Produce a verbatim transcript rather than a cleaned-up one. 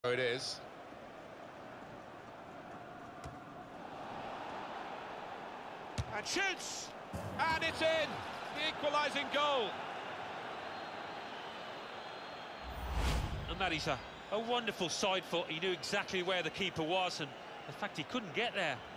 It is. And shoots! And it's in! The equalising goal. And that is a, a wonderful side foot. He knew exactly where the keeper was, and the fact he couldn't get there